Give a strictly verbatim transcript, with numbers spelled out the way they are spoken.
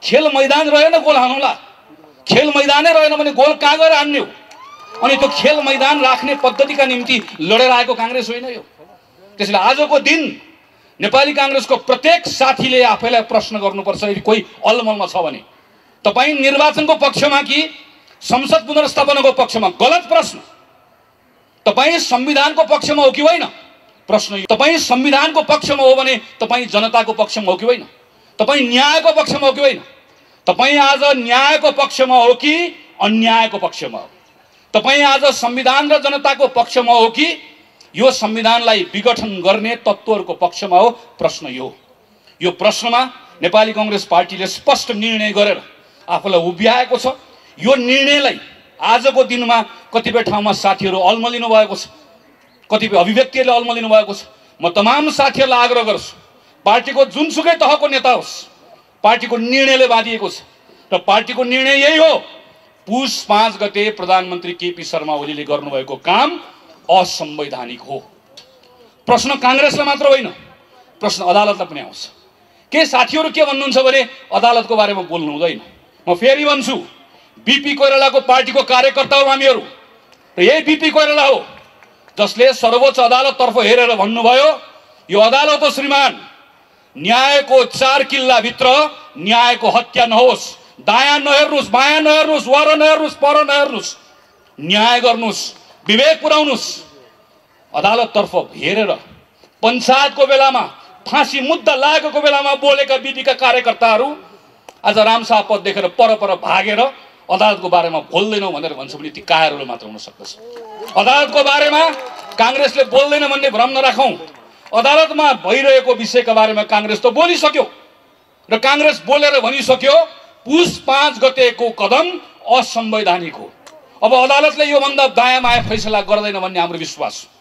खेल मैदान रहेन गोल हानौला, खेल मैदानै रहेन भने गोल कहाँ गएर हान्ने हो? अनि त्यो खेल मैदान राख्ने पद्धतिका निम्ति लडेर आएको कांग्रेस होइन यो। त्यसैले आजको दिन नेपाली कांग्रेसको प्रत्येक साथीले आफैलाई प्रश्न गर्नुपर्छ, यदि कोही अलमलमा छ भने तपाई निर्वाचनको पक्षमा कि संसद पुनर्स्थापनाको पक्षमा? गलत प्रश्न। तपाई संविधानको पक्षमा हो कि होइन? प्रश्न। तपाई संविधानको पक्षमा हो भने तपाई जनताको पक्षमा हो कि होइन? तपाई न्यायको पक्षमा हो कि होइन? तपाई आज न्यायको पक्षमा हो कि अन्यायको पक्षमा हो? तपाई आज संविधान र जनताको पक्षमा हो कि यो संविधानलाई विघटन गर्ने तत्त्वहरूको पक्षमा हो? प्रश्न यो। यो प्रश्नमा नेपाली कांग्रेस पार्टीले स्पष्ट निर्णय गरेर आफूलाई उभ्याएको छ। यो निर्णयलाई आजको दिनमा कतिपय ठाउँमा साथीहरू अल्मलिनु भएको छ, कतिपय अभिव्यक्तिहरूले अल्मलिनु भएको छ। म तमाम साथीहरूलाई आग्रह गर्छु, पार्टीको जुनसुकै तहको नेता होस्, पार्टीको निर्णयले बाँधिएको छ र पार्टीको निर्णय यही हो। पुष पाँच गते प्रधानमन्त्री केपी शर्मा ओलीले गर्नुभएको काम असंवैधानिक हो। प्रश्न कांग्रेसलाई मात्र होइन, प्रश्न अदालतलाई पनि आउँछ। के साथीहरू के भन्नुहुन्छ भने अदालतको बारेमा बोल्नु हुँदैन। म फेरि भन्छु, बीपी कोइरालाको पार्टीको कार्यकर्ता हो हामीहरू र यही बीपी कोइराला हो जसले सर्वोच्च अदालततर्फ हेरेर भन्नुभयो, यो अदालत हो श्रीमान, न्यायको चार किल्लाभित्र न्यायको हत्या नहोस्, दायाँ नहेर्नुहोस्, बायाँ नहेर्नुहोस्, वर नहेर्नुहोस्, पर नहेर्नुहोस्, न्याय गर्नुहोस्, विवेक पुर्याउनुहोस्। अदालततर्फ हेरेर पञ्चायतको बेलामा फाँसी मुद्दा लागेको बेलामा बोलेका बीपीका कार्यकर्ताहरू आज रामशाह पद देखेर परपर भागेर अदालतको बारेमा बोल्दैनौ भनेर भन्छ भने ती कायरहरू मात्र हुन सक्दछ। अदालतको बारेमा कांग्रेसले बोल्दैन भन्ने भ्रम नराखौं। अदालतमा भइरहेको विषयका बारेमा कांग्रेस त बोलिसक्यो र कांग्रेस बोलेर भनिसक्यो पुष पाँच गतेको कदम असंवैधानिक हो। अब अदालतले यो भन्दा दायाँ बायाँ फैसला गर्दैन भन्ने हाम्रो विश्वास हो।